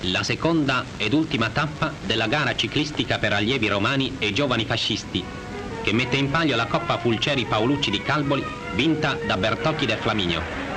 La seconda ed ultima tappa della gara ciclistica per allievi romani e giovani fascisti, che mette in palio la Coppa Pulceri Paolucci di Calboli, vinta da Bertocchi del Flaminio.